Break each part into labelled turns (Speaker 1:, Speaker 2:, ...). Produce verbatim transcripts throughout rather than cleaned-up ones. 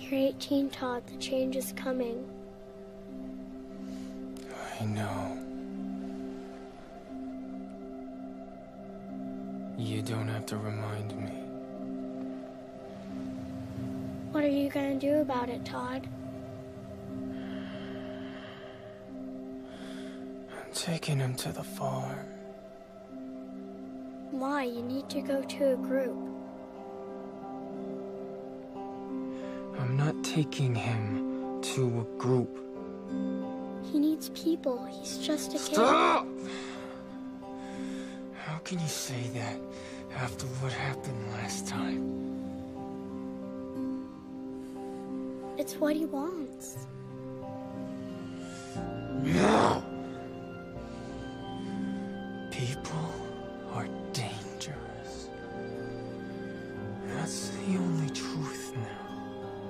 Speaker 1: You're eighteen, Todd. The change is coming.
Speaker 2: I know. You don't have to remind me.
Speaker 1: What are you gonna do about it, Todd?
Speaker 2: I'm taking him to the farm.
Speaker 1: Why? You need to go to a group.
Speaker 2: I'm not taking him to a group.
Speaker 1: He needs people. He's just a kid.
Speaker 2: Stop! How can you say that after what happened last time?
Speaker 1: It's what he wants.
Speaker 2: No! People are dangerous. That's the only truth now.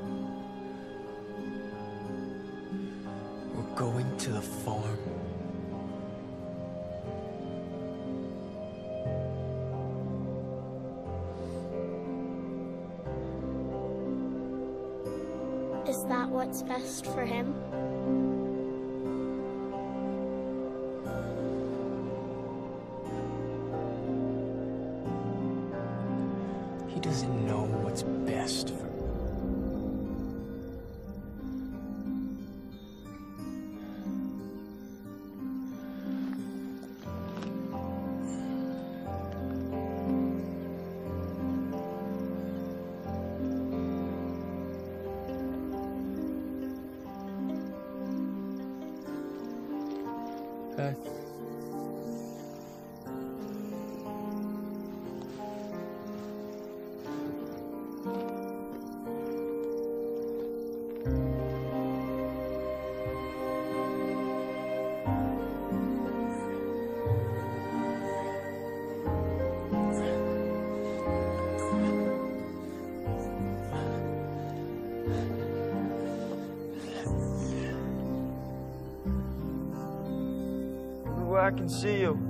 Speaker 2: We're going to the farm.
Speaker 1: Is that what's best for him?
Speaker 2: He doesn't know what's best for him. Hey.
Speaker 3: Where I can see you.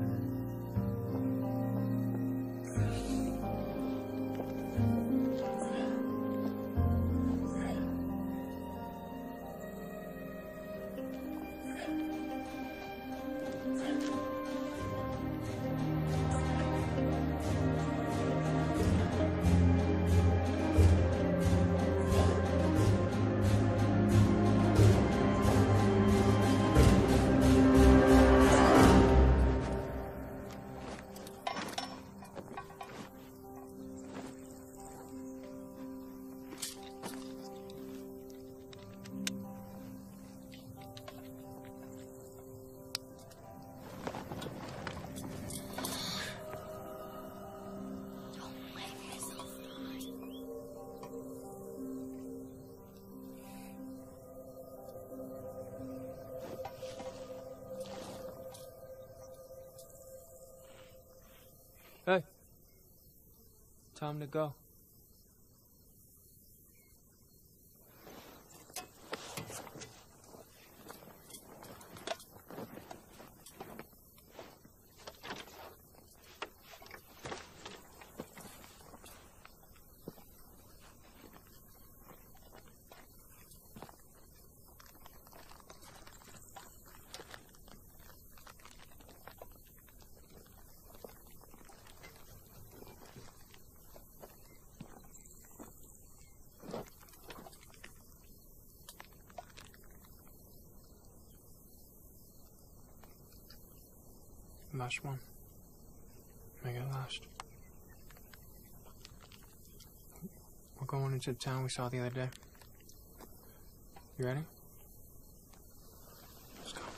Speaker 2: Hey. Time to go. Last one. Make it last. We're going into the town we saw the other day. You ready? Let's go.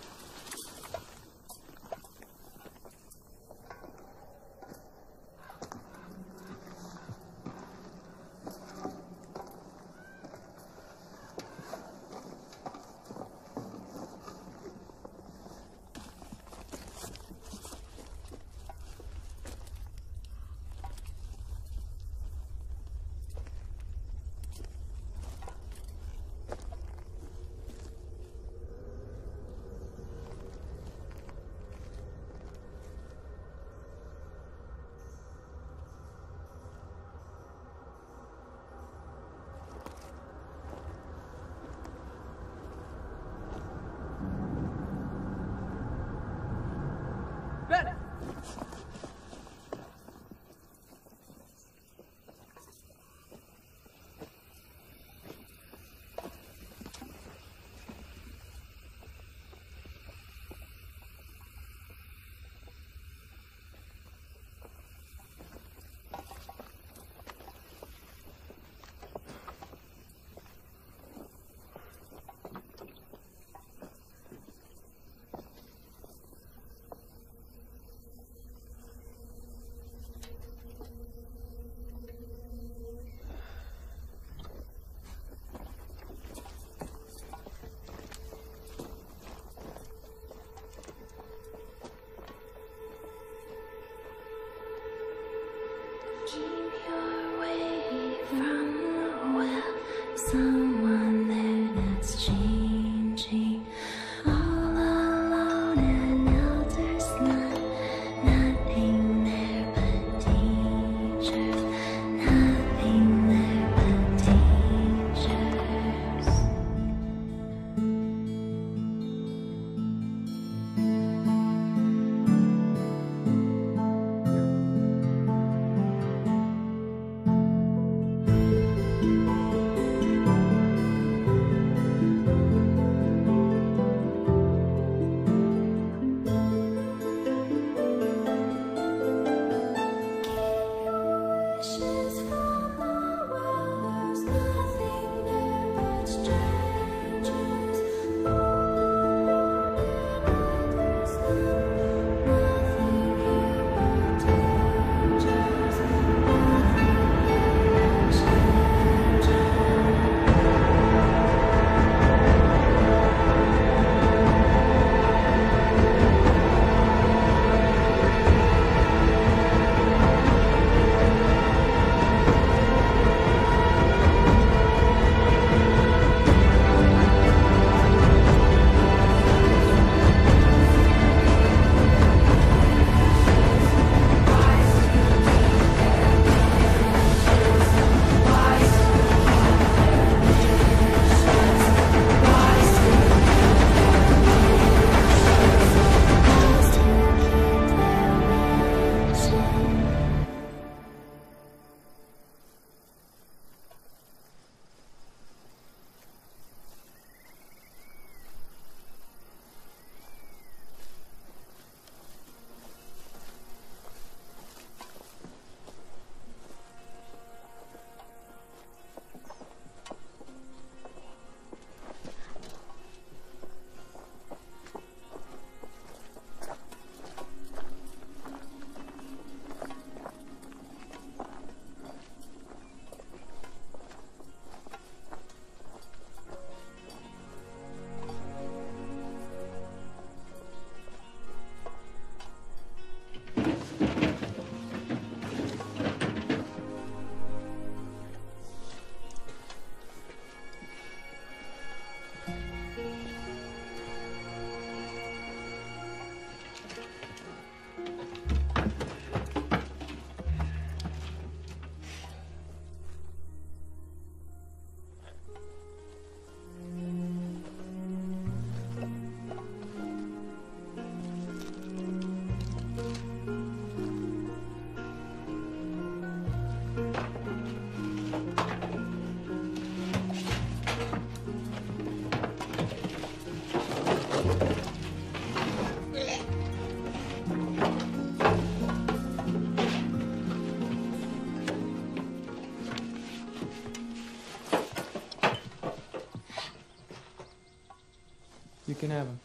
Speaker 2: can have him.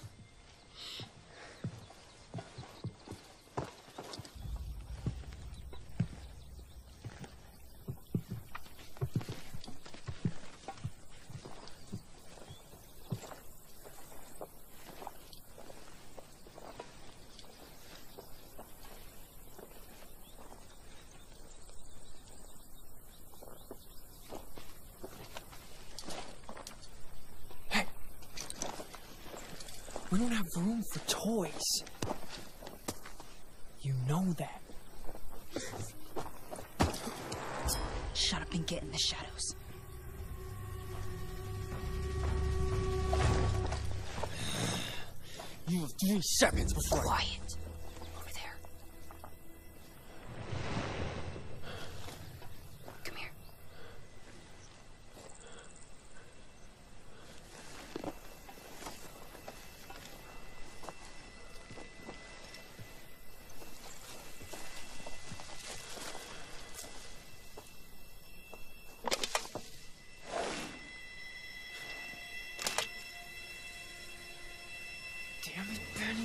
Speaker 3: We don't have room for toys. You know that.
Speaker 4: Shut up and get in the shadows.
Speaker 3: You have three seconds before I...
Speaker 4: Quiet. Over there. Come here.
Speaker 3: Damn it, Benny.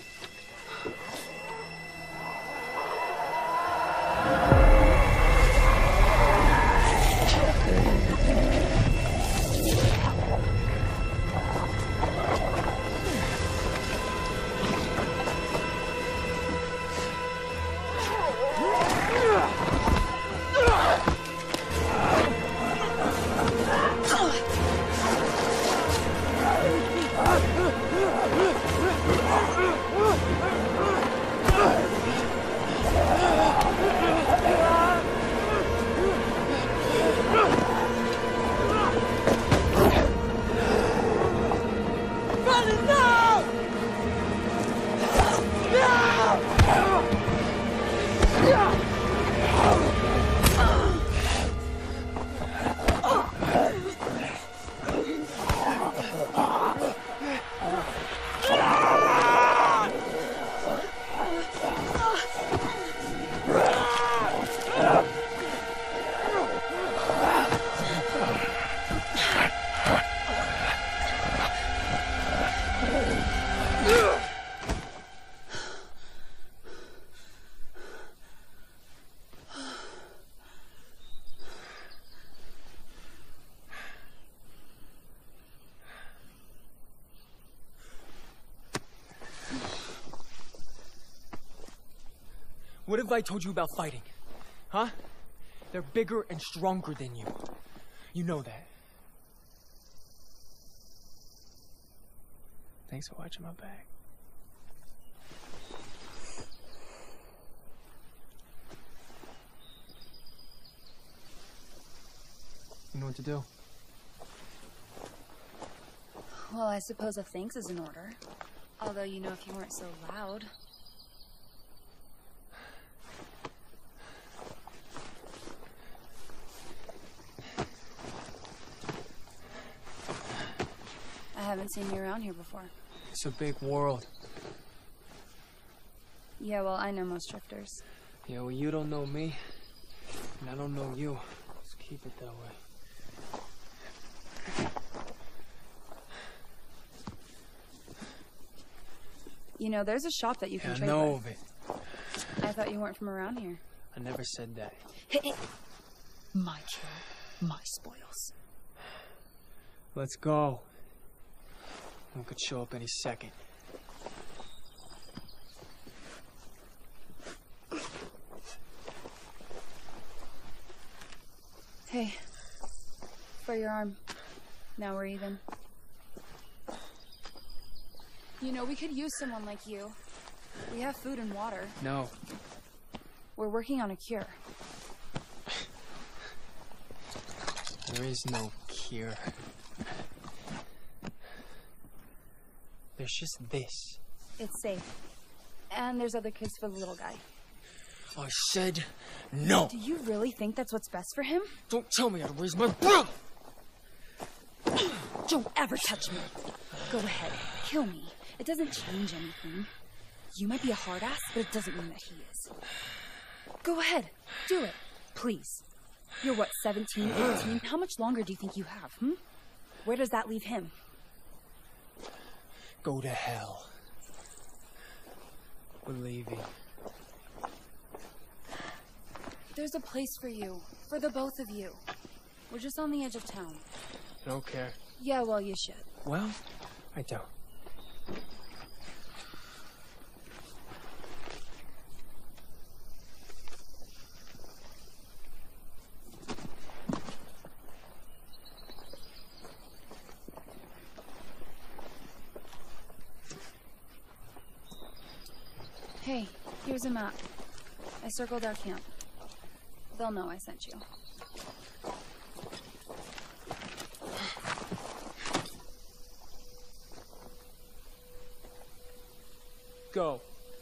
Speaker 3: What if I told you about fighting? Huh? They're bigger and stronger than you. You know that.
Speaker 2: Thanks for watching my back. You know what to do?
Speaker 4: Well, I suppose a thanks is in order. Although, you know, if you weren't so loud. I haven't seen you around here before.
Speaker 2: It's a big world.
Speaker 4: Yeah, well, I know most drifters.
Speaker 2: Yeah, well, you don't know me, and I don't know you. Let's keep it that way.
Speaker 4: You know, there's a shop that you can
Speaker 2: Yeah, I
Speaker 4: trade
Speaker 2: know
Speaker 4: with.
Speaker 2: of it.
Speaker 4: I thought you weren't from around here.
Speaker 2: I never said that.
Speaker 4: Hey, hey. My kill, my spoils.
Speaker 2: Let's go. One could show up any second.
Speaker 4: Hey, for your arm. Now we're even. You know, we could use someone like you. We have food and water.
Speaker 2: No.
Speaker 4: We're working on a cure.
Speaker 2: There is no cure. There's just this.
Speaker 4: It's safe. And there's other kids for the little guy.
Speaker 2: I said no.
Speaker 4: Do you really think that's what's best for him?
Speaker 2: Don't tell me how to raise my brother.
Speaker 4: Don't ever touch me. Go ahead, kill me. It doesn't change anything. You might be a hard ass, but it doesn't mean that he is. Go ahead, do it, please. You're what, seventeen, eighteen? How much longer do you think you have, hmm? Where does that leave him?
Speaker 3: Go to hell. We're leaving.
Speaker 4: There's a place for you. For the both of you. We're just on the edge of town.
Speaker 3: I don't care.
Speaker 4: Yeah, well, you should.
Speaker 3: Well, I don't.
Speaker 4: Hey, here's a map. I circled our camp. They'll know I sent you.
Speaker 3: Go.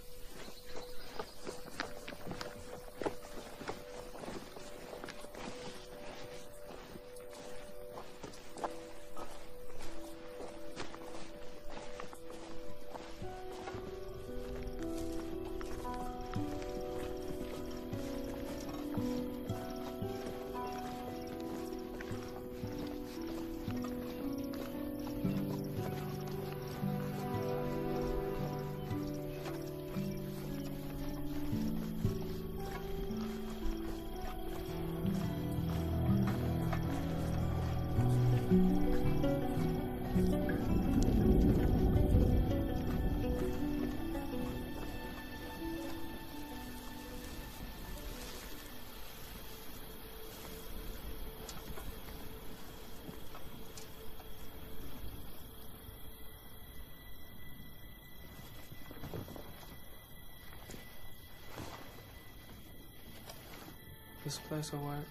Speaker 2: This place will work.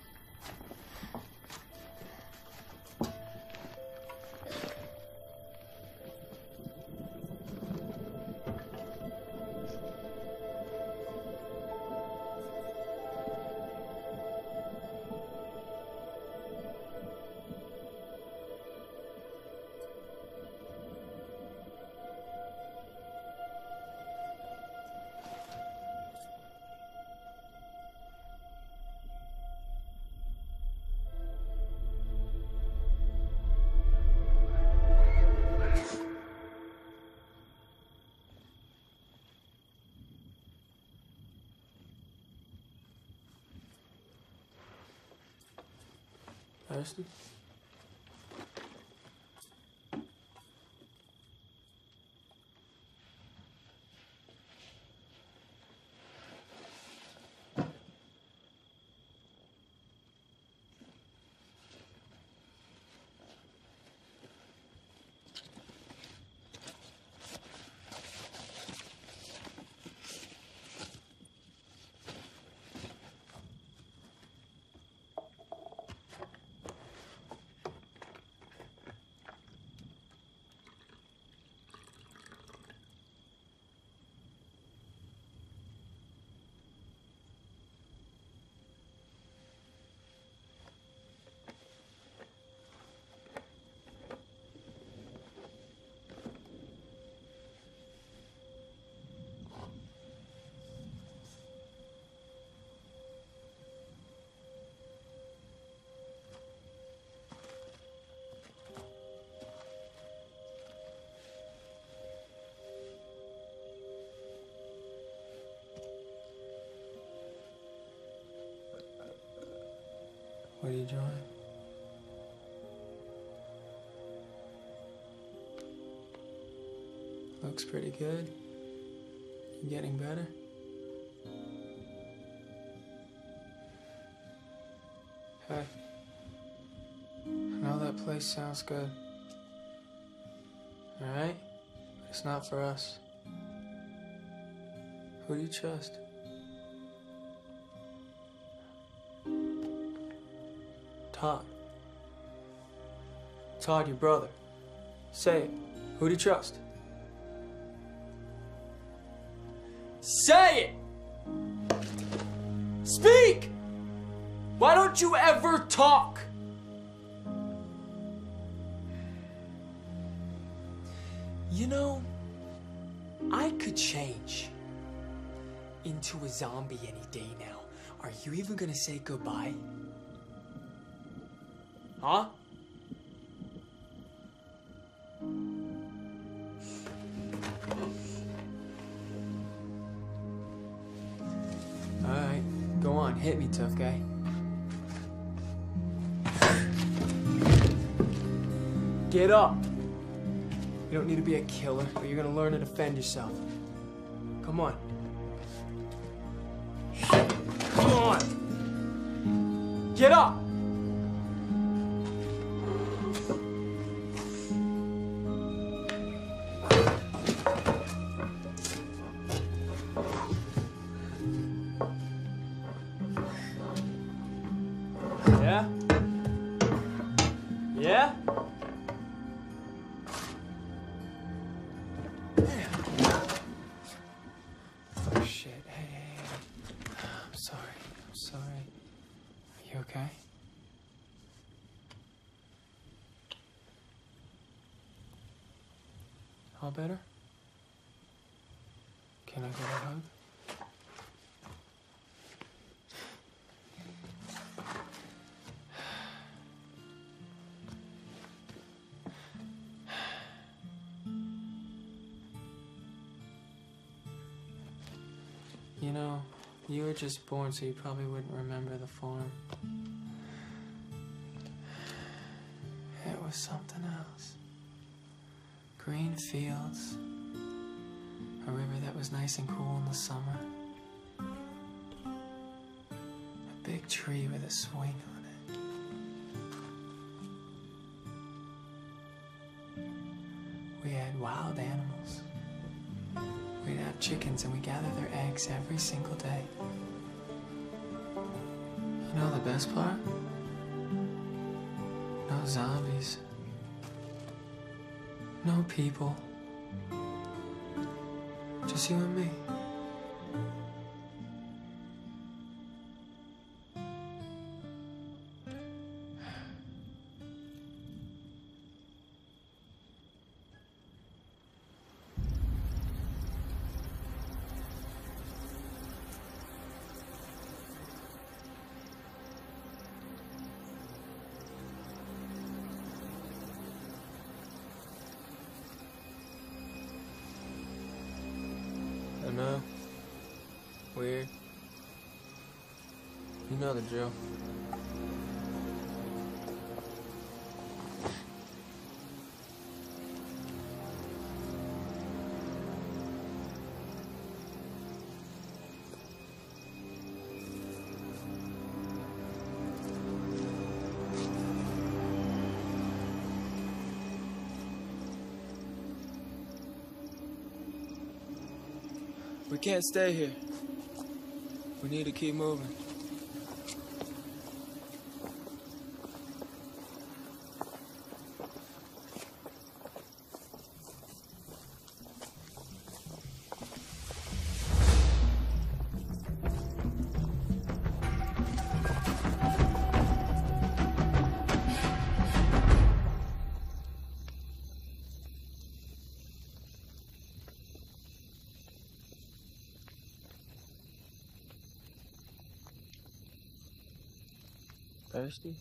Speaker 2: Thirsty? What are you drawing? Looks pretty good. You getting better? Hey. I know that place sounds good. Alright? But it's not for us. Who do you trust? Todd. Todd, your brother. Say it. Who do you trust?
Speaker 3: Say it! Speak! Why don't you ever talk? You know, I could change into a zombie any day now. Are you even gonna say goodbye? Huh? Hit me, tough guy. Get up! You don't need to be a killer, but you're gonna learn to defend yourself. Come on. Come on! Get up! Yeah? Yeah? Oh shit. Hey, hey, hey. I'm sorry. I'm sorry. Are you okay? All better? Can I get a hug? You know, you were just born, so you probably wouldn't remember the farm. It was something else. Green fields, a river that was nice and cool in the summer, a big tree with a swing on it. We had wild animals. We'd have chickens and we gathered their eggs every single day. You know the best part? No zombies. No people. Just you and me. I know. Weird. You know the drill. We can't stay here. We need to keep moving. Thirsty?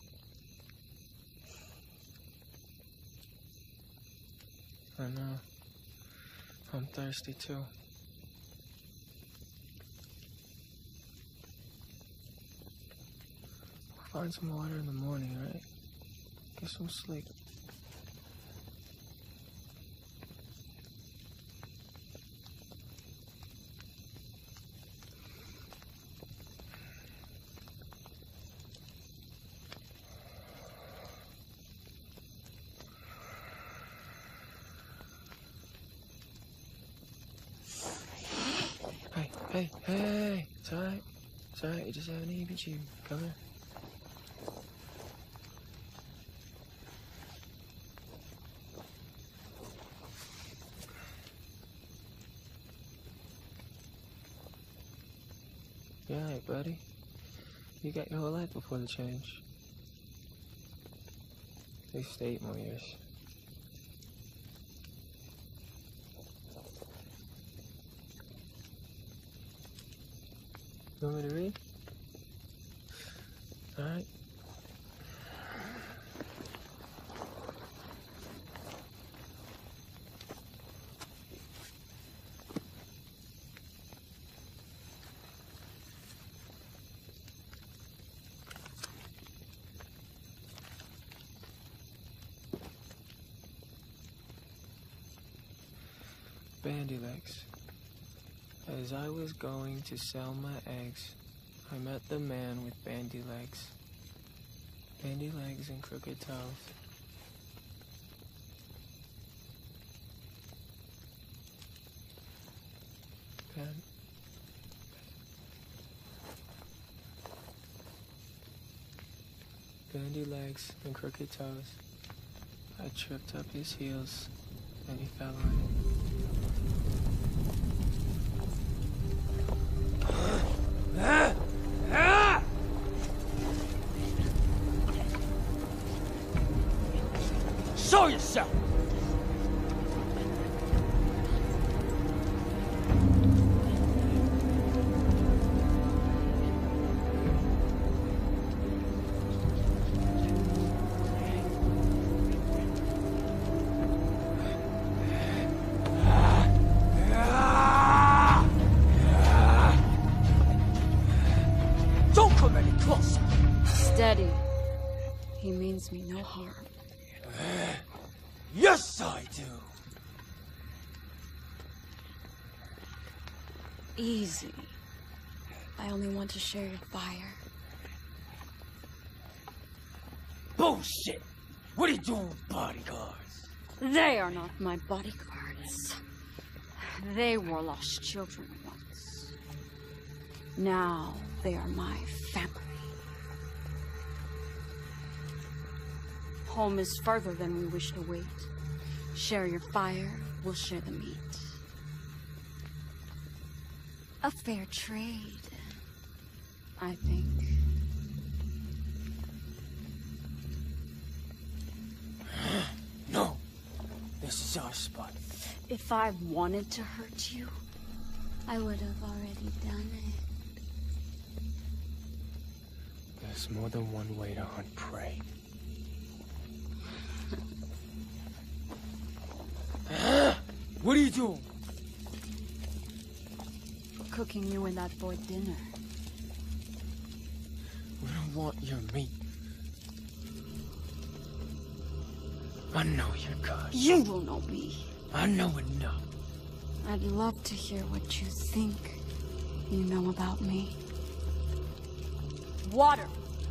Speaker 3: I know. I'm thirsty too. We'll find some water in the morning, right? Get some sleep. Hey, hey, hey, it's alright. It's alright, you just haven't eaten you. Come here. You alright, buddy? You got your whole life before the change. At least eight more years. You want me to read? All right.
Speaker 2: Bandy Legs. As I was going to sell my eggs, I met the man with bandy legs. Bandy legs and crooked toes. Ban Bandy legs and crooked toes. I tripped up his heels, and he fell on it.
Speaker 3: Show yourself! Don't come any closer!
Speaker 4: Steady. He means me no harm.
Speaker 3: Yes, I do!
Speaker 4: Easy. I only want to share your fire.
Speaker 3: Bullshit! What are you doing with bodyguards?
Speaker 4: They are not my bodyguards. They were lost children once. Now they are my family. Home is further than we wish to wait. Share your fire, we'll share the meat. A fair trade, I think.
Speaker 3: No! This is our spot.
Speaker 4: If I wanted to hurt you, I would have already done it.
Speaker 2: There's more than one way to hunt prey.
Speaker 3: What are you doing?
Speaker 4: Cooking you and that boy dinner.
Speaker 2: We don't want your meat. I know your guts.
Speaker 4: You will know me.
Speaker 2: I know enough.
Speaker 4: I'd love to hear what you think you know about me. Water!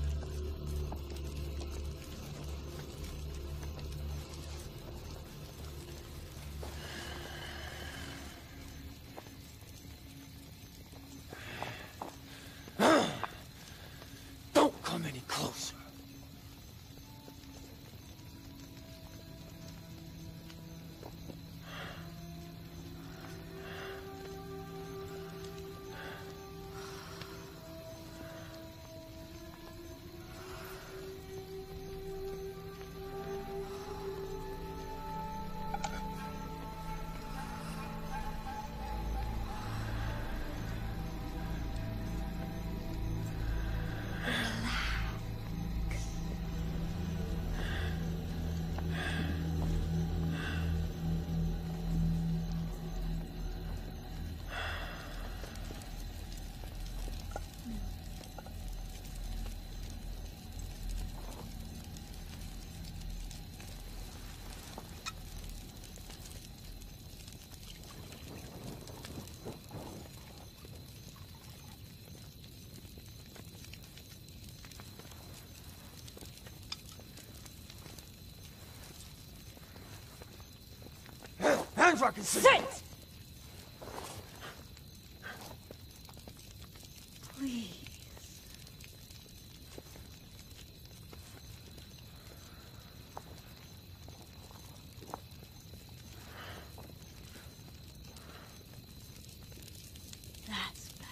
Speaker 3: Don't come any closer. Hands where I can see.
Speaker 4: Sit! Please. That's better.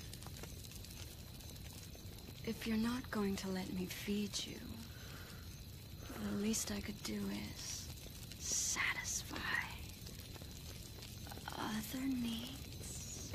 Speaker 4: If you're not going to let me feed you, the least I could do is satisfy other needs.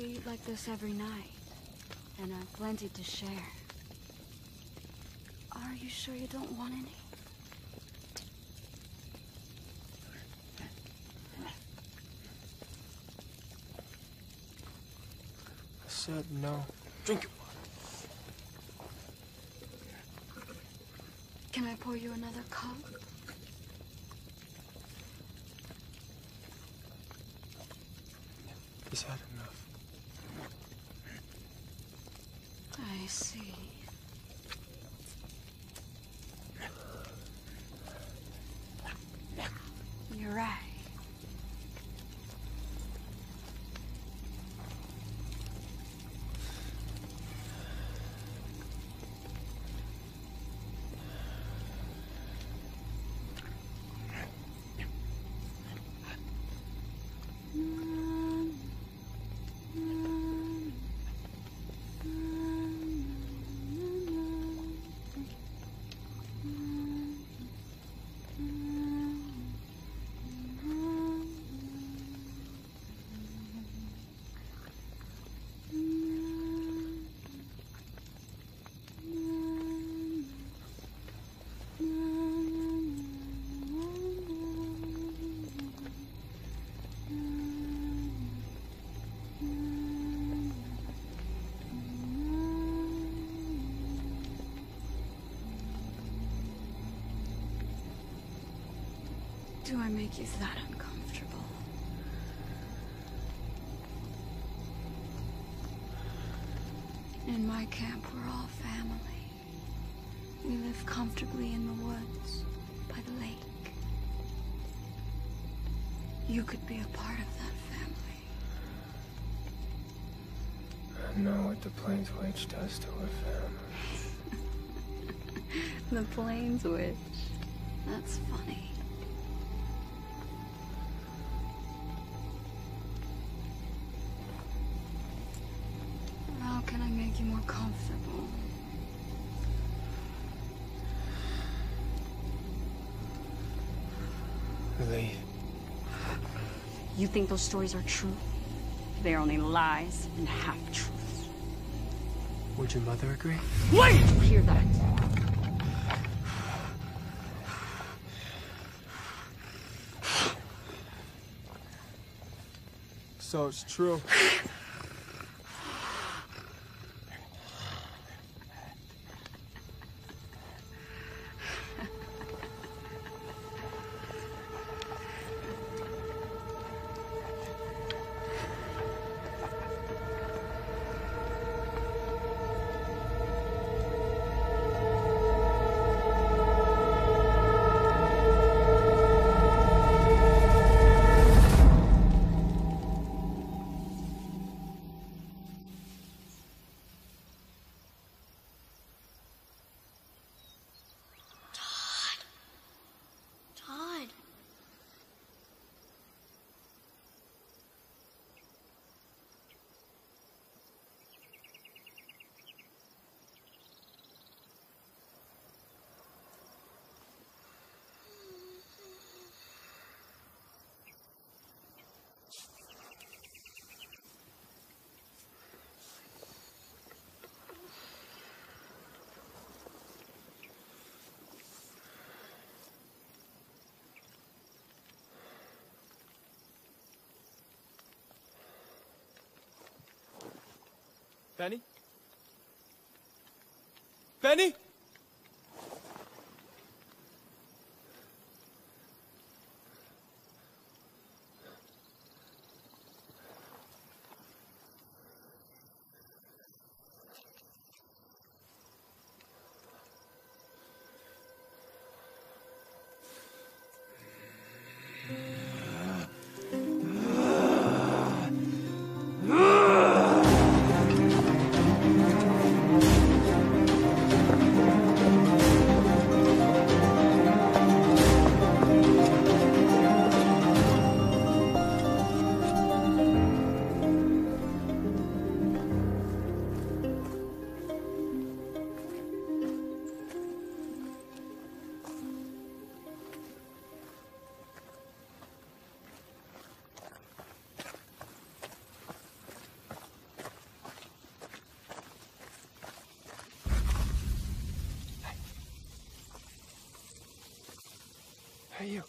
Speaker 4: we eat like this every night, and have plenty to share. Are you sure you don't want any?
Speaker 2: I said no. Drink it.
Speaker 4: Can I pour you another cup?
Speaker 2: He's had enough.
Speaker 4: I see. You're right. Do I make you that uncomfortable? In my camp, we're all family. We live comfortably in the woods, by the lake. You could be a part of that family.
Speaker 2: I know what the Plains Witch does to her family.
Speaker 4: The Plains Witch. That's funny. How can I make you more comfortable?
Speaker 2: Leave.
Speaker 4: You think those stories are true? They're only lies and half-truths.
Speaker 2: Would your mother agree?
Speaker 4: Wait! Did you hear that?
Speaker 2: So it's true.
Speaker 1: Todd.
Speaker 2: Benny? Benny? Hey, you.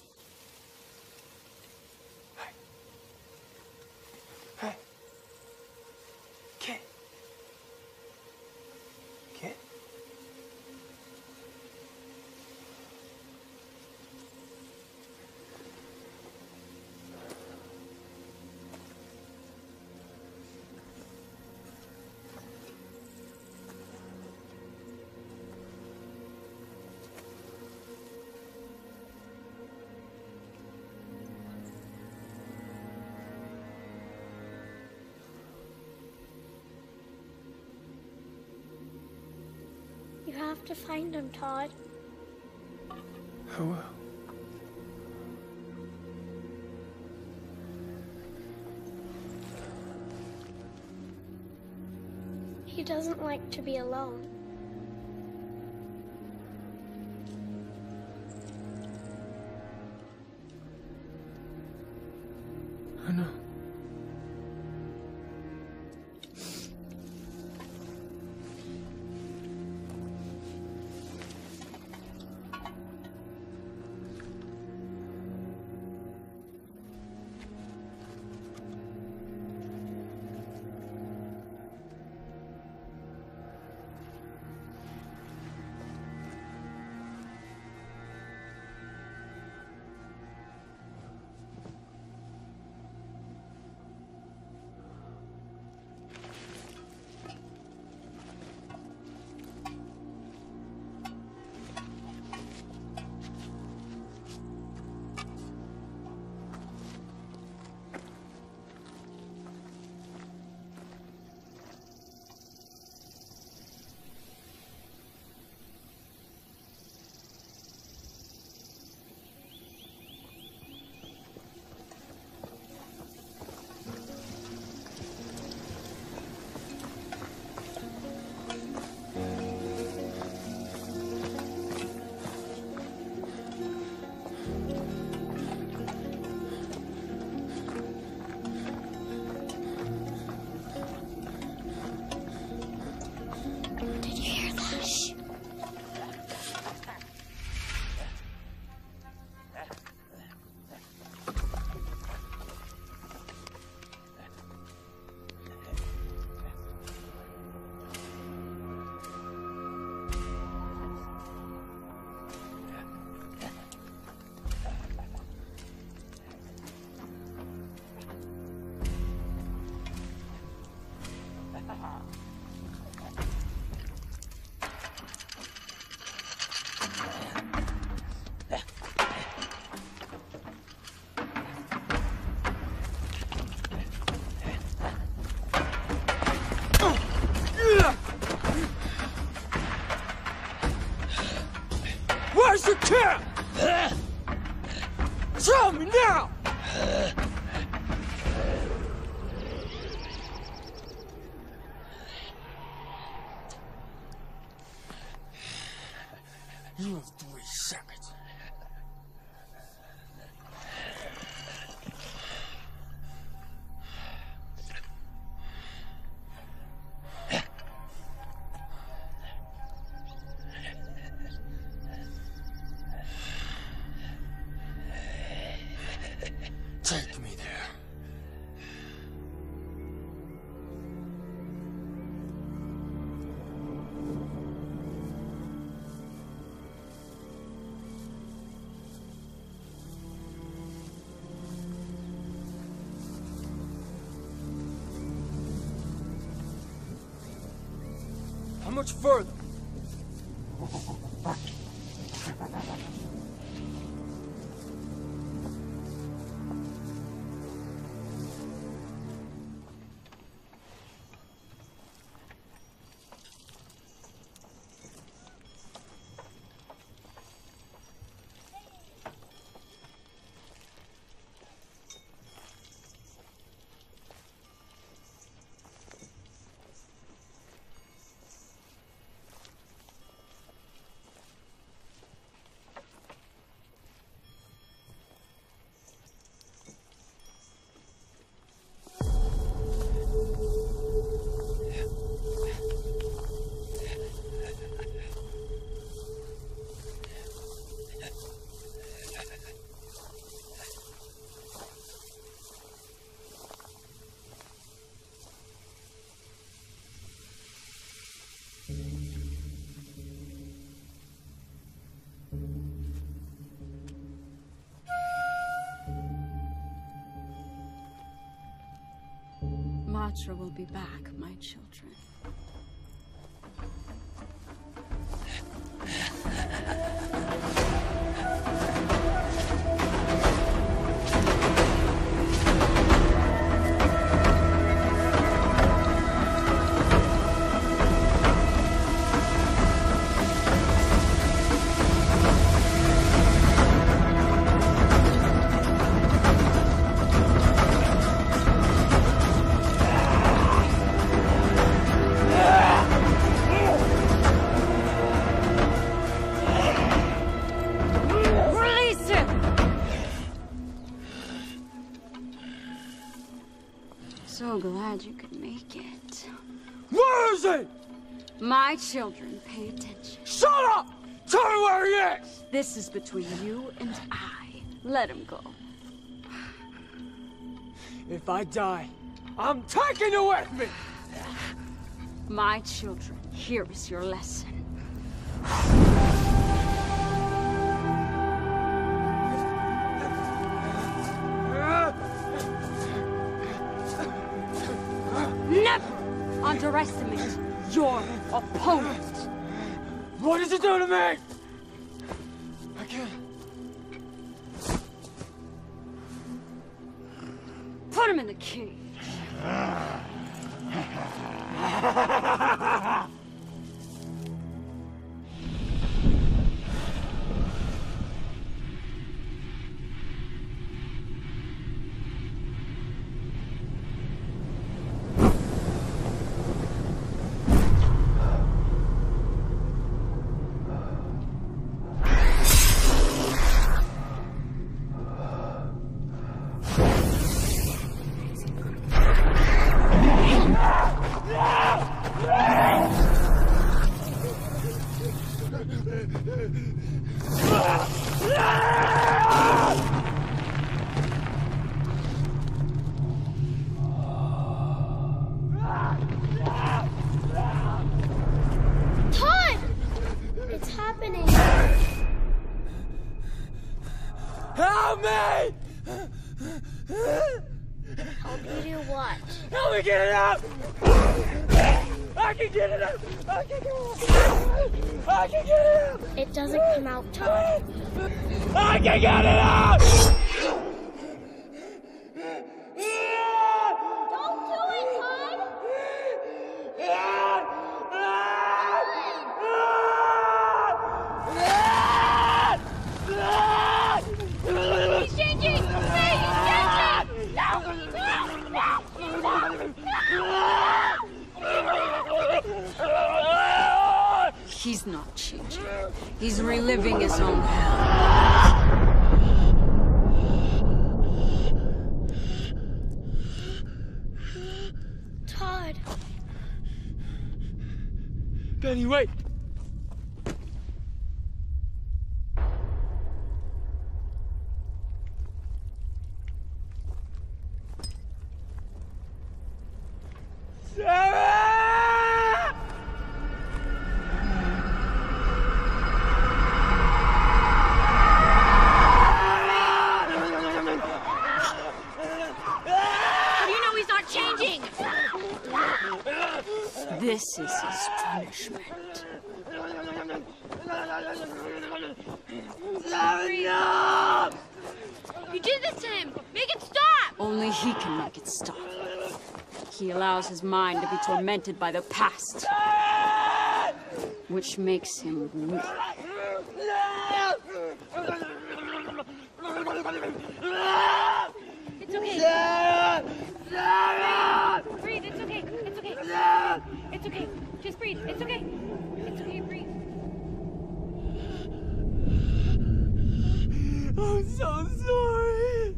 Speaker 2: Hey. Hey. Kid. Kid.
Speaker 1: You have to find him, Todd.
Speaker 2: I will.
Speaker 1: He doesn't like to be alone.
Speaker 2: I know.
Speaker 1: Did you hear that? Shh.
Speaker 3: Where's your camp? Tell me now! You have three seconds. Take me there. How much further?
Speaker 5: Cleopatra will be back, my children. So glad you could make it.
Speaker 3: Where is he?
Speaker 5: My children, pay attention.
Speaker 3: Shut up! Tell me where he is!
Speaker 5: This is between you and I. Let him go.
Speaker 3: If I die, I'm taking you with me!
Speaker 5: My children, here is your lesson. Never underestimate your opponent.
Speaker 3: What did you do to me? I can't.
Speaker 5: Put him in the cage.
Speaker 1: Todd! It's happening.
Speaker 3: Help me!
Speaker 1: Help you do what?
Speaker 3: Help me get it out! I can get it out! I can get it out! I can get it out!
Speaker 1: It doesn't come out, Todd.
Speaker 3: I can get it out!
Speaker 1: Don't do it, Todd! He's changing! Wait, he's changing! No! No!
Speaker 5: He's not changing. He's reliving his own hell.
Speaker 1: Todd.
Speaker 3: Benny, wait! Sarah!
Speaker 1: How do you know he's not changing?
Speaker 5: This is his punishment.
Speaker 1: You did this to him! Make it stop!
Speaker 5: Only he can make it stop. He allows his mind to be tormented by the past, which makes him weak.
Speaker 1: It's okay.
Speaker 3: Sarah! Sarah!
Speaker 1: Breathe, it's okay. It's okay. It's okay. Just breathe. It's okay. It's okay, breathe.
Speaker 3: I'm so sorry.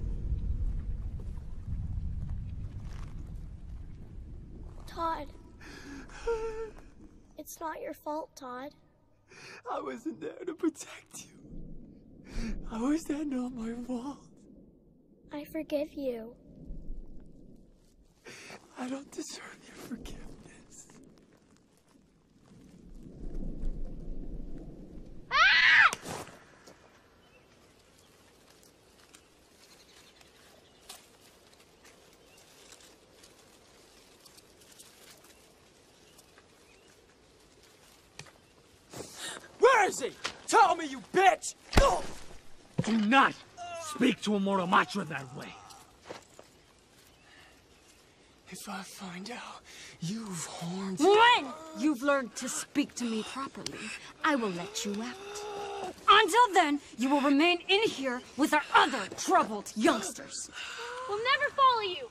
Speaker 1: Todd. It's not your fault, Todd.
Speaker 3: I wasn't there to protect you. How is that not my fault?
Speaker 1: I forgive you.
Speaker 3: I don't deserve your forgiveness. is he? Tell me, you bitch!
Speaker 6: Do not speak to Immortal Matra that way.
Speaker 3: If I find out you've harmed...
Speaker 5: When you've learned to speak to me properly, I will let you out. Until then, you will remain in here with our other troubled youngsters.
Speaker 1: We'll never follow you.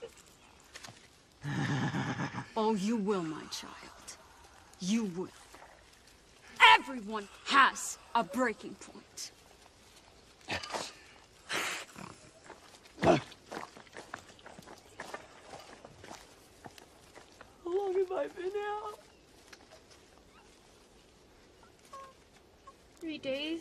Speaker 5: Oh, you will, my child. You will. Everyone has a breaking point.
Speaker 2: How long have I been out?
Speaker 1: Three days.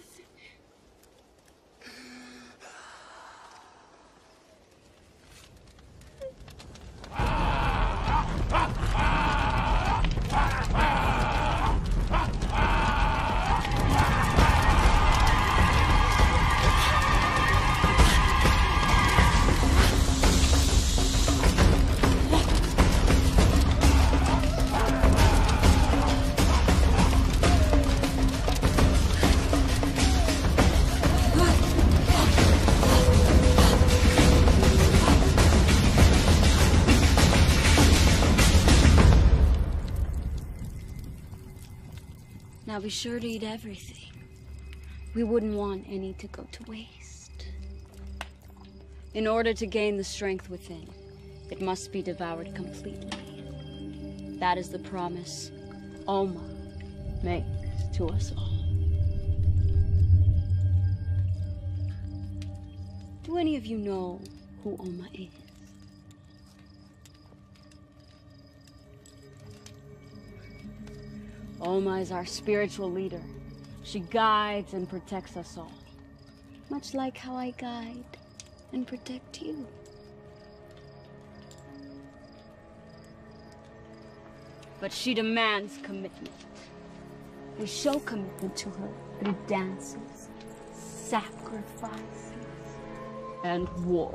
Speaker 5: Now be sure to eat everything. We wouldn't want any to go to waste. In order to gain the strength within, it must be devoured completely. That is the promise Oma makes to us all. Do any of you know who Oma is? Oma is our spiritual leader. She guides and protects us all. Much like how I guide and protect you. But she demands commitment. We show commitment to her through dances, sacrifices, and war.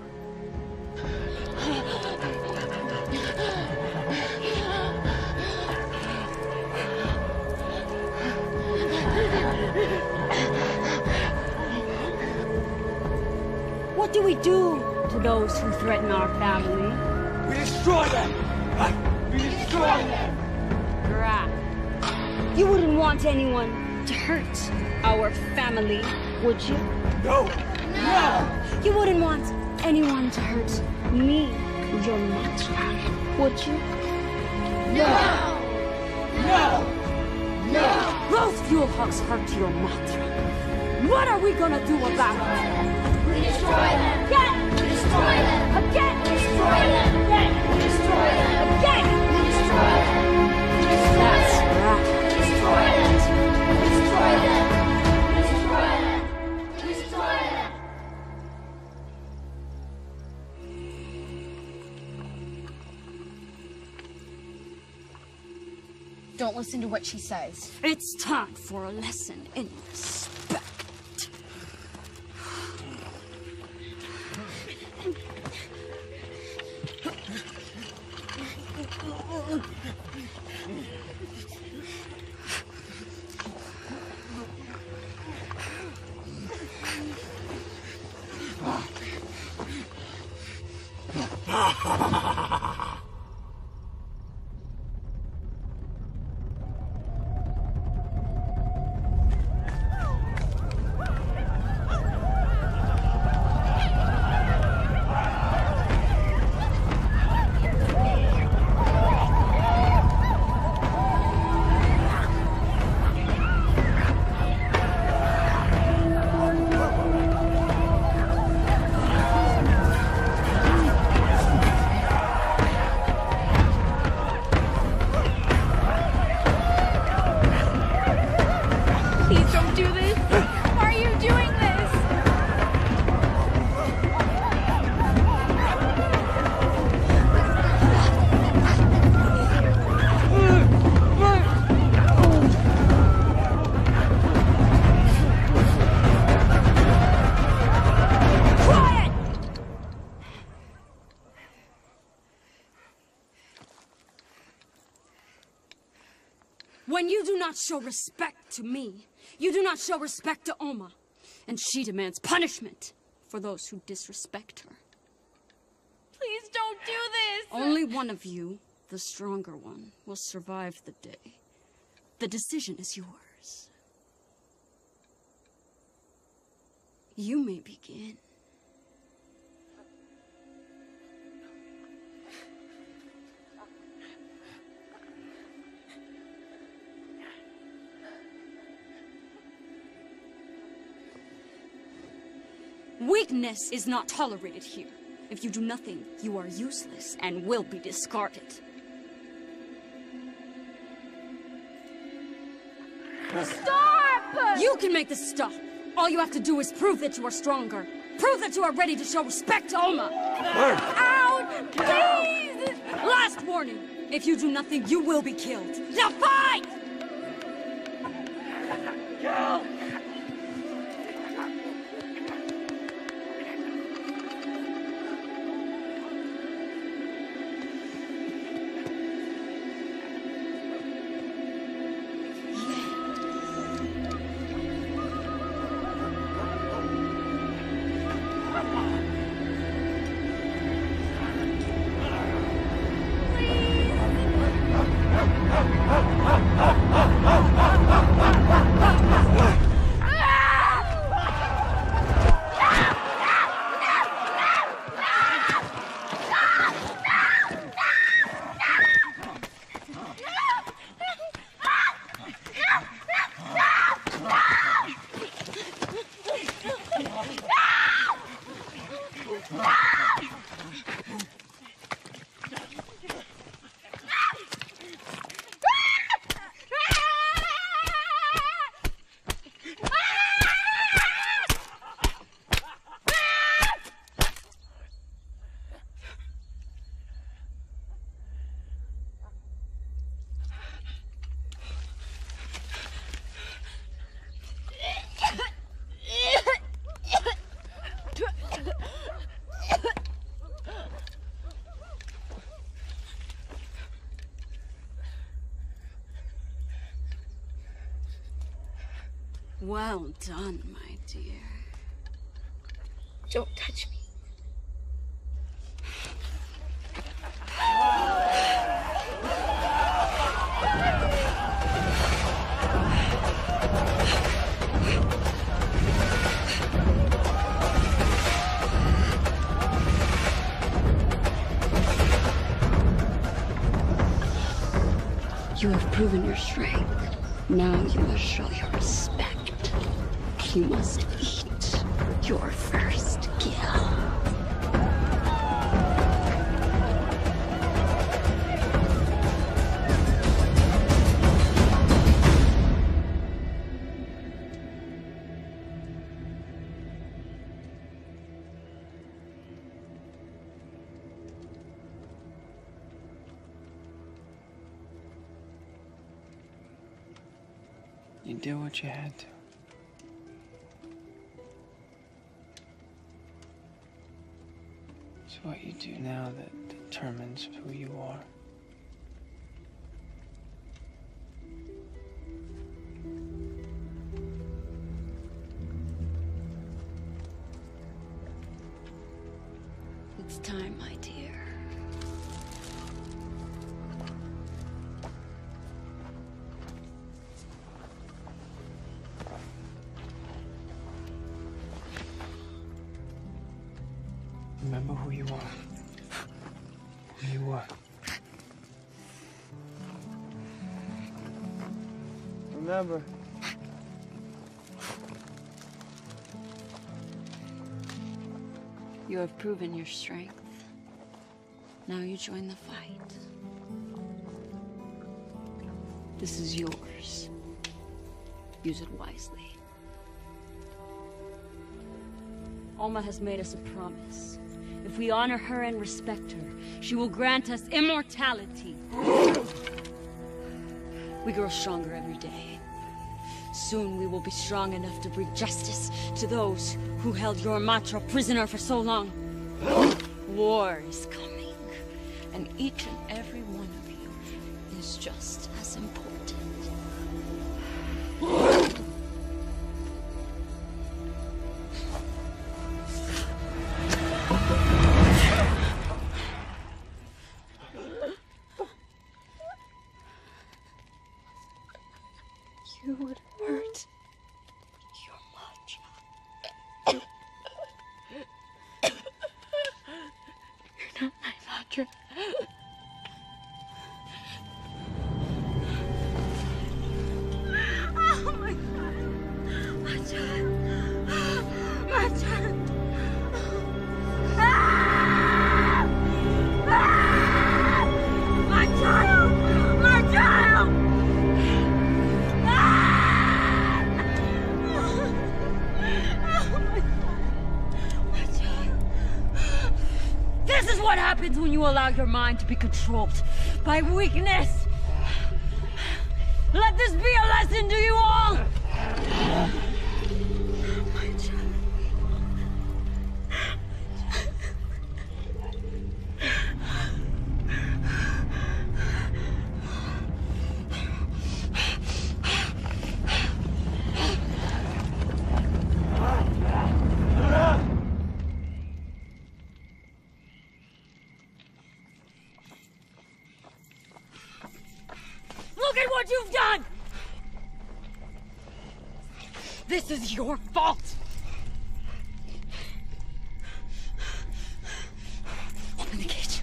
Speaker 5: What do we do to those who threaten our family?
Speaker 3: We destroy them! We destroy them!
Speaker 5: Right. You wouldn't want anyone to hurt our family, would you?
Speaker 3: No! No!
Speaker 5: You wouldn't want anyone to hurt me, your matra, would you?
Speaker 3: No! No! No!
Speaker 5: Those fuel hogs hurt your matra. What are we gonna do about it?
Speaker 1: We destroy them.
Speaker 5: Again!
Speaker 1: We destroy them.
Speaker 5: Again!
Speaker 1: We destroy them.
Speaker 5: Again!
Speaker 1: We destroy them.
Speaker 5: Again!
Speaker 1: We destroy them. We destroy
Speaker 5: That's
Speaker 1: them.
Speaker 5: right.
Speaker 1: We destroy them. We destroy them. We destroy them. We destroy them.
Speaker 4: Don't listen to what she says.
Speaker 5: It's time for a lesson in respect. When you do not show respect to me, you do not show respect to Oma. And she demands punishment for those who disrespect her.
Speaker 1: Please don't do this!
Speaker 5: Only one of you, the stronger one, will survive the day. The decision is yours. You may begin. Weakness is not tolerated here. If you do nothing, you are useless and will be discarded.
Speaker 1: Stop!
Speaker 5: You can make this stop. All you have to do is prove that you are stronger. Prove that you are ready to show respect to Oma.
Speaker 1: Out! Please!
Speaker 5: Last warning. If you do nothing, you will be killed. Now fight! Well done, my dear.
Speaker 1: Don't touch me.
Speaker 5: You have proven your strength. Now you must show your respect. You must eat your first kill.
Speaker 2: You did what you had to. It's what you do now that determines who you are.
Speaker 5: It's time, my dear.
Speaker 2: Remember who you are. Who you were. Remember.
Speaker 5: You have proven your strength. Now you join the fight. This is yours. Use it wisely. Oma has made us a promise. If we honor her and respect her, she will grant us immortality. We grow stronger every day. Soon we will be strong enough to bring justice to those who held your Matra prisoner for so long. War is coming, and each and every one of you is just as important. You would hurt your much. You're not my Madra. Oh my God. My child. My child. Ah! Ah! My child. My child. Ah! Oh my God. My child. This is what happens when you allow your mind to be controlled by weakness. Let this be a lesson to you all! My child. Look at what you've done! This is your fault! Open the cage.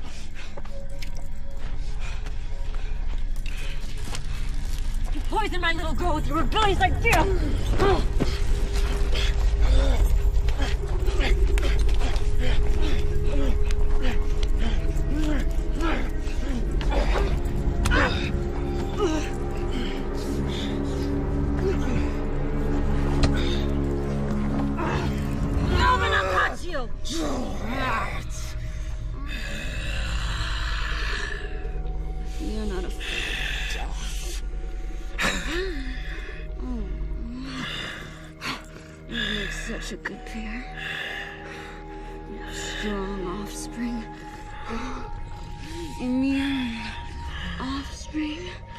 Speaker 5: You poisoned my little girl with your rebellious idea! You're not afraid of death. Oh. You make such a good pair. You have strong offspring. Immune offspring.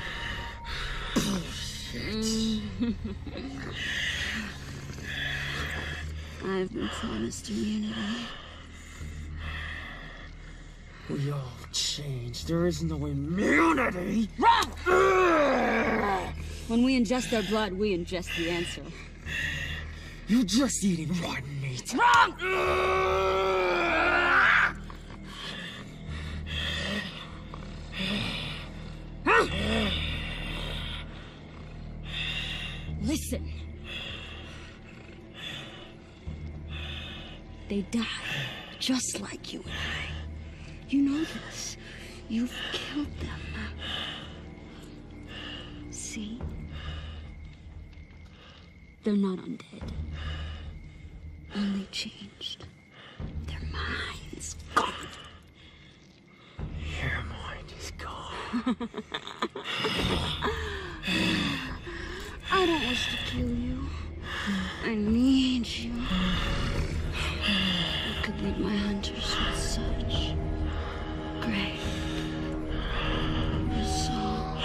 Speaker 5: I've been promised immunity.
Speaker 6: We all change. There is no immunity.
Speaker 5: Wrong! When we ingest their blood, we ingest the answer.
Speaker 6: You're just eating rotten meat.
Speaker 5: Wrong! Listen. They die just like you and I. You know this. You've killed them. See? They're not undead. Only changed. Their mind's gone.
Speaker 6: Your mind is gone.
Speaker 5: I don't wish to kill you. I need you. I could lead my hunters with such great resolve.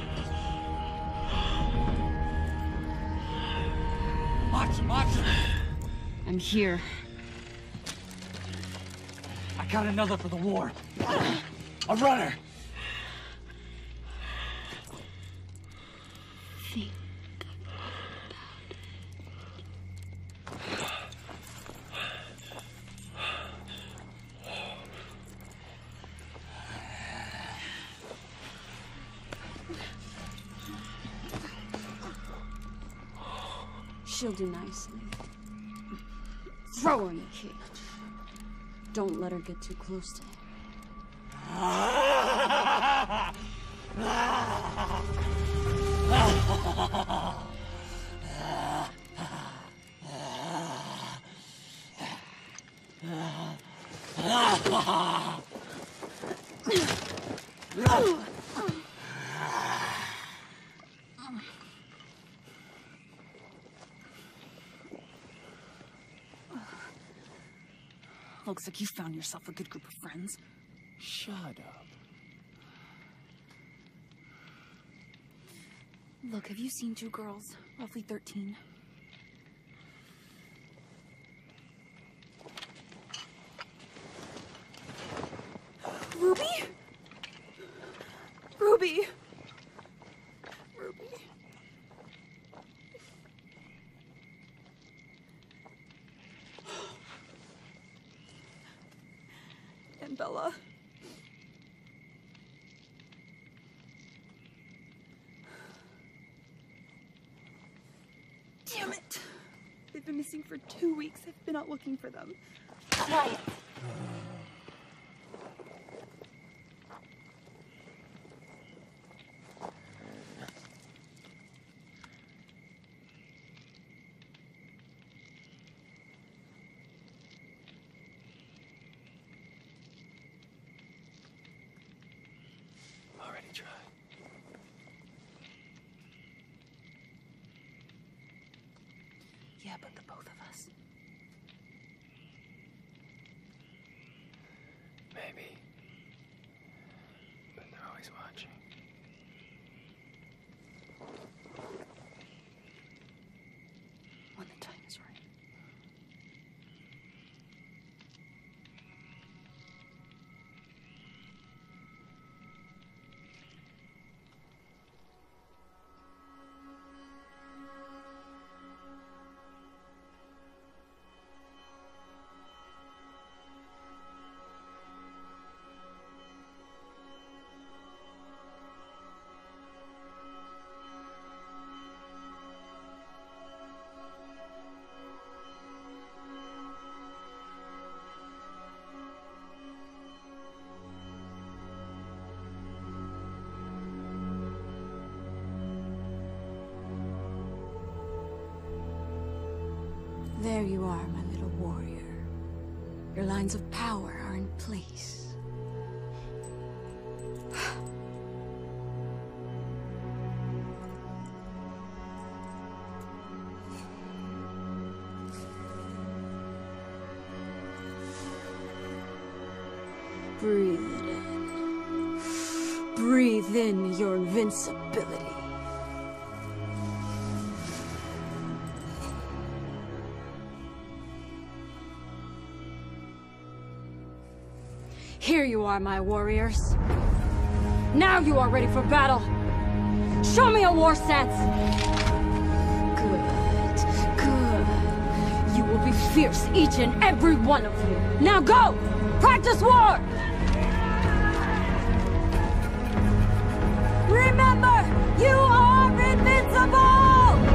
Speaker 6: Watch, watch!
Speaker 5: I'm here.
Speaker 6: I got another for the war. A runner.
Speaker 5: Think. She'll do nicely. Throw her in the cage. Don't let her get too close to him.
Speaker 4: Looks like you found yourself a good group of friends.
Speaker 2: Shut up.
Speaker 4: Look, have you seen two girls Roughly thirteen. Ruby? Ruby! Ruby. And Bella. Damn it! They've been missing for two weeks. I've been out looking for them. Quiet!
Speaker 2: Already tried.
Speaker 4: Yeah, but the both of us.
Speaker 2: Maybe. But they're always watching.
Speaker 4: When the time is right. There you are, my little warrior. Your lines of power are in place. Breathe it in. Breathe in your invincibility. Here you are, my warriors. Now you are ready for battle. Show me a war sense. Good, good. You will be fierce, each and every one of you. Now go! Practice war! Remember, you are invincible!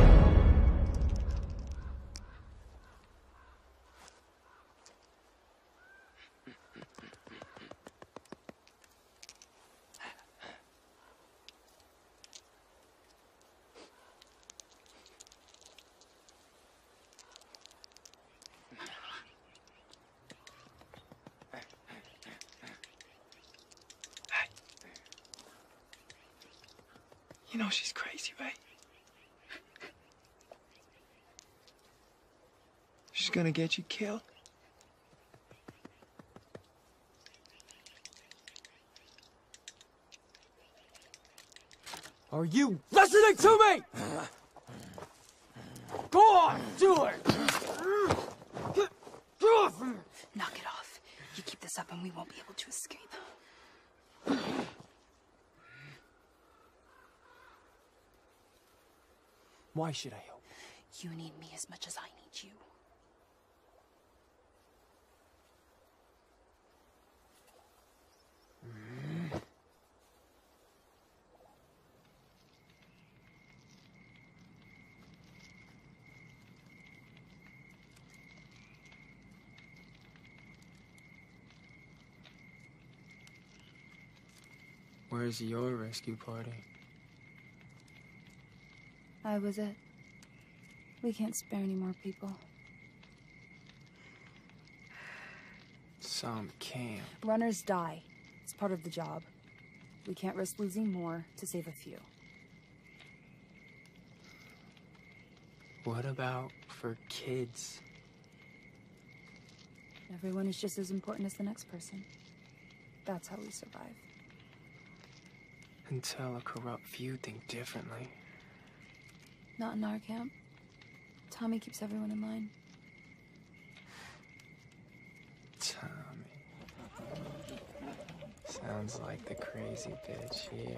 Speaker 2: You know she's crazy, right? She's gonna get you killed.
Speaker 3: Are you listening to me? Go on, do it! Get, get off me!
Speaker 4: Knock it off. You keep this up and we won't be able to escape.
Speaker 3: Why should I help?
Speaker 4: You need me as much as I need you.
Speaker 2: Where's your rescue party?
Speaker 4: I was it. We can't spare any more people.
Speaker 2: Some camp.
Speaker 4: Runners die. It's part of the job. We can't risk losing more to save a few.
Speaker 2: What about for kids?
Speaker 4: Everyone is just as important as the next person. That's how we survive.
Speaker 2: Until a corrupt few think differently.
Speaker 4: Not in our camp. Tommy keeps everyone in line.
Speaker 2: Tommy. Sounds like the crazy bitch here.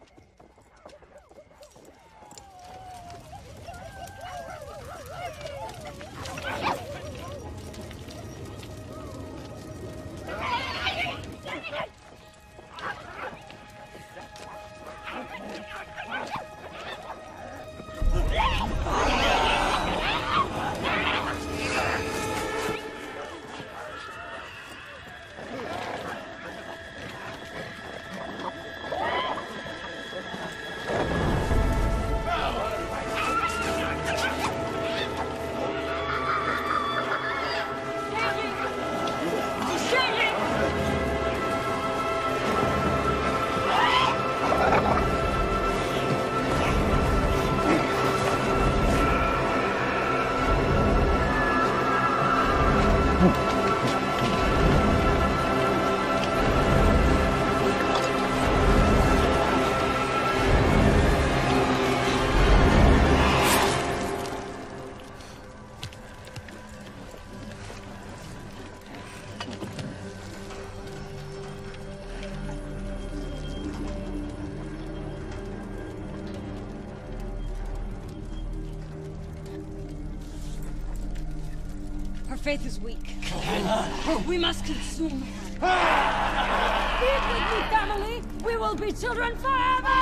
Speaker 5: Her faith is weak. We must consume her. Be with me, family! We will be children forever!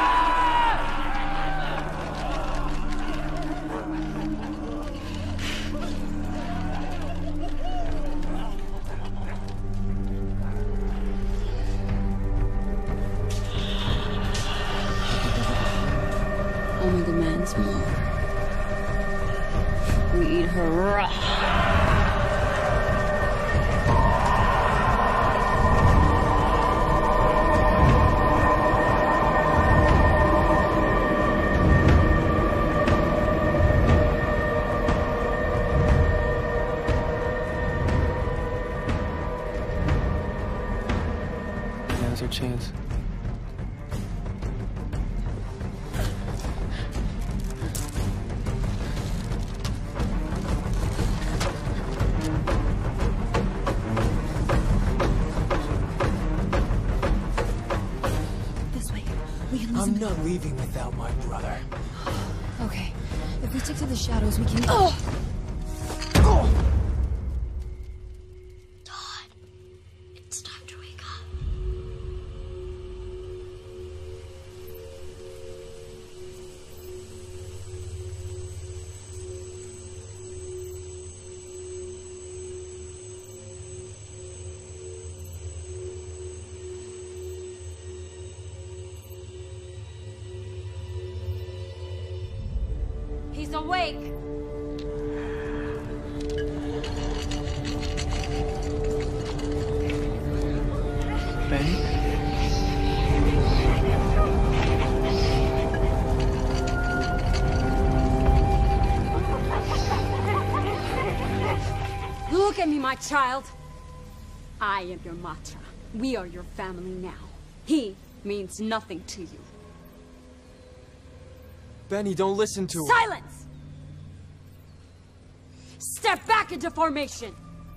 Speaker 5: Only demands more. We eat her raw.
Speaker 2: Now's our chance.
Speaker 3: I'm not leaving without my brother.
Speaker 4: Okay, if we stick to the shadows, we can. Oh!
Speaker 5: Todd, it's time to wake up. He's awake!
Speaker 2: Benny?
Speaker 5: Look at me, my child. I am your Matra. We are your family now. He means nothing to you.
Speaker 3: Benny, don't listen to her.
Speaker 5: Silence! Step back into formation!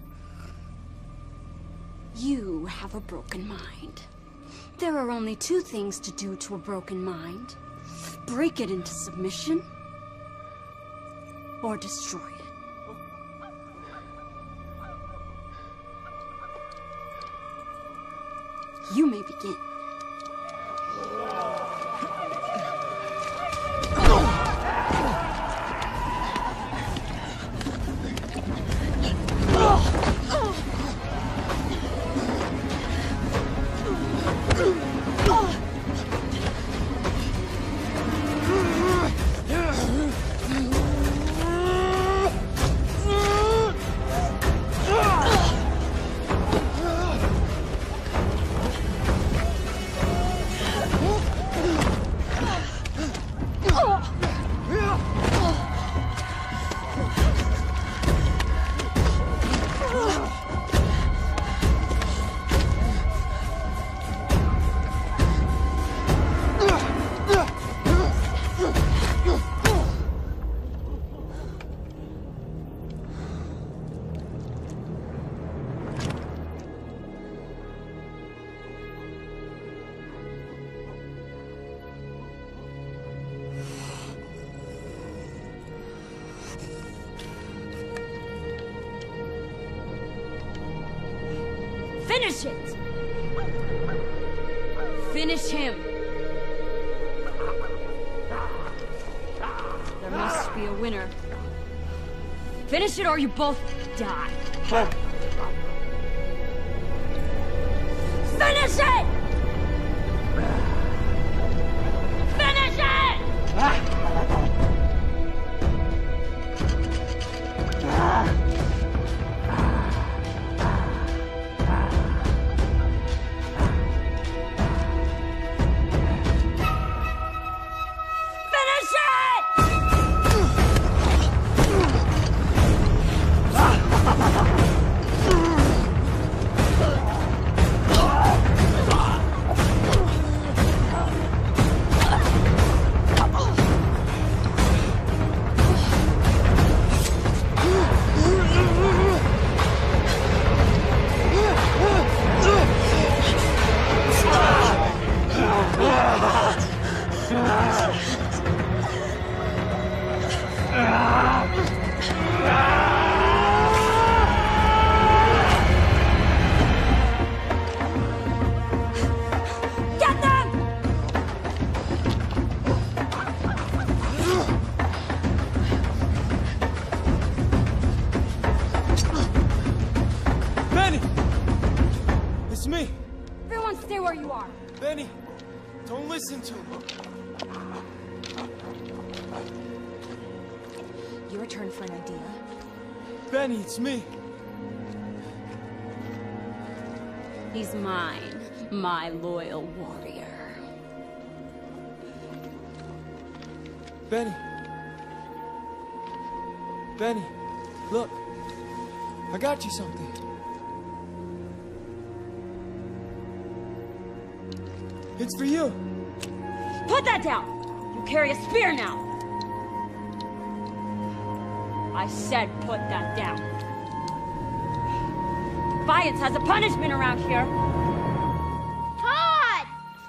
Speaker 5: You have a broken mind. There are only two things to do to a broken mind. Break it into submission, or destroy it. You may begin. Finish it! Finish him! There must be a winner. Finish it or you both die. Finish it! Finish it!
Speaker 4: Your turn for an idea.
Speaker 2: Benny, it's me.
Speaker 5: He's mine, my loyal warrior.
Speaker 2: Benny. Benny, look. I got you something. It's for you.
Speaker 5: Put that down! You carry a spear now! I said put that down. Defiance has a punishment around here.
Speaker 1: Todd!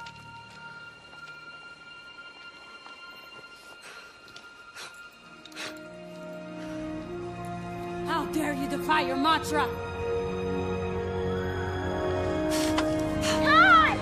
Speaker 5: How dare you defy your mantra?
Speaker 1: Todd!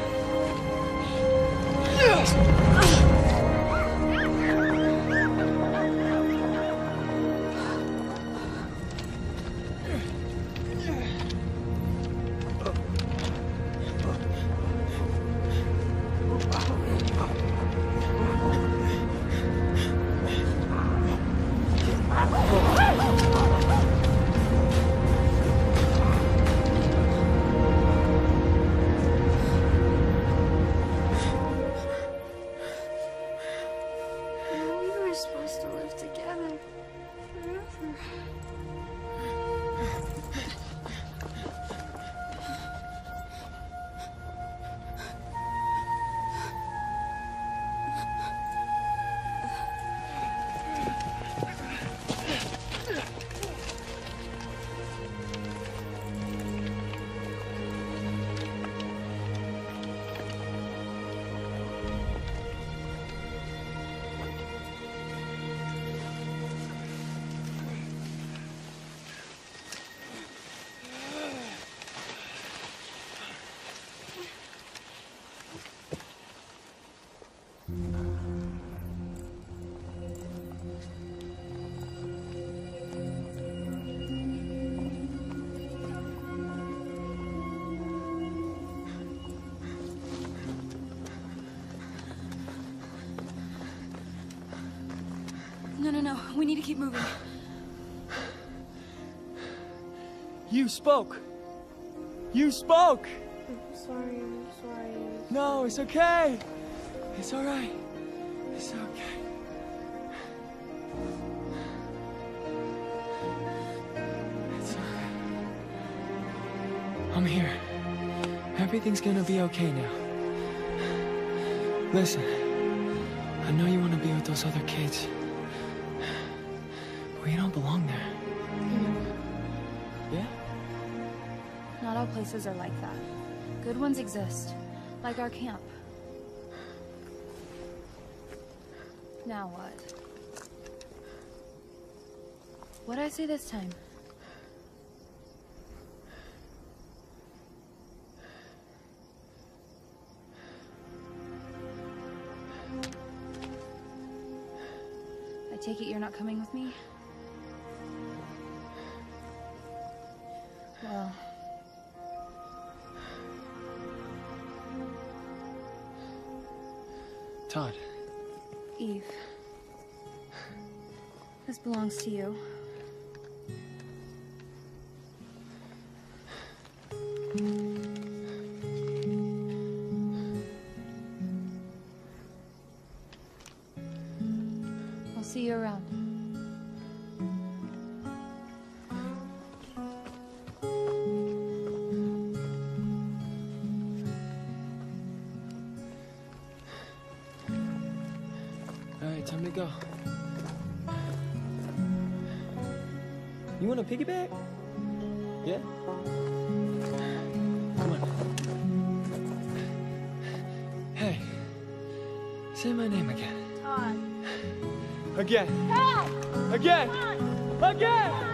Speaker 4: No, no, no. We need to keep moving.
Speaker 2: You spoke. You spoke.
Speaker 1: I'm sorry, I'm sorry.
Speaker 2: No, it's okay. It's all right. It's okay. It's okay. I'm here. Everything's gonna be okay now. Listen, I know you want to be with those other kids. But you don't belong there. Yeah?
Speaker 4: Not all places are like that. Good ones exist. Like our camp. Now what? What'd I say this time? take it you're not coming with me? Well...
Speaker 2: Todd.
Speaker 4: Eve. This belongs to you. I'll see you around.
Speaker 2: Alright, time to go. You want a piggyback? Yeah? Come on. Hey. Say my name again.
Speaker 1: Todd.
Speaker 2: Again.
Speaker 1: Todd!
Speaker 2: Again.
Speaker 1: Todd!
Speaker 2: Again!